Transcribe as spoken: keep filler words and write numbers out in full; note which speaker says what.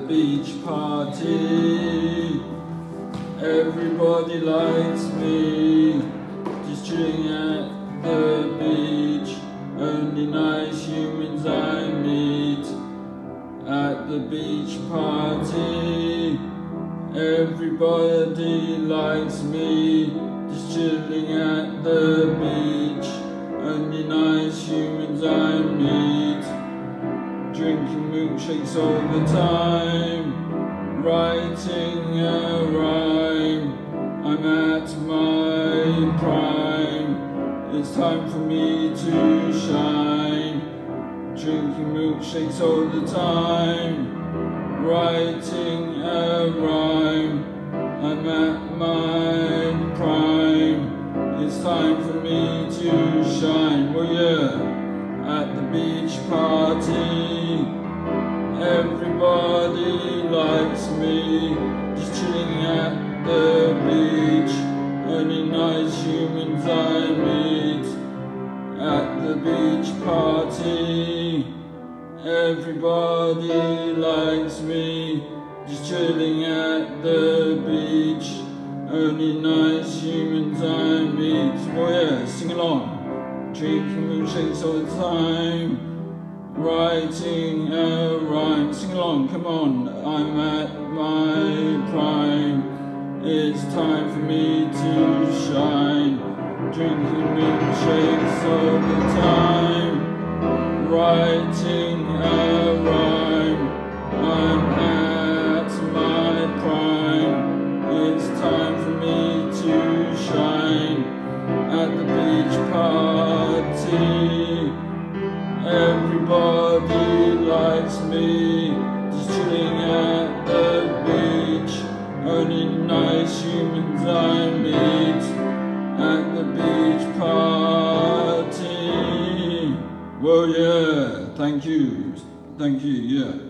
Speaker 1: beach party. Everybody likes me, just chilling at the beach. Only nice humans I meet at the beach party. Everybody likes me, just chilling at the beach. Only nice humans I meet, drinking milkshakes all the time, writing a rhyme. I'm at my prime, it's time for me to shine. Drinking milkshakes all the time, writing a rhyme. I'm at my prime, it's time for me to shine. Well, yeah, at the beach party, everybody likes me, just chilling at the beach. Only nice humans I meet at the beach party. Everybody likes me, just chilling at the beach. Only nice humans I meet. Oh yeah, sing along. Drinking milkshakes all the time, writing a rhyme. Sing along, come on. I'm at my prime, it's time for me to shine. Drinking milkshakes all the time, writing a rhyme. I'm at my prime, it's time for me to shine. At the beach party, everybody likes me, just chilling at the beach. Only nice humans I meet at the beach party. Well, yeah, thank you, thank you, yeah.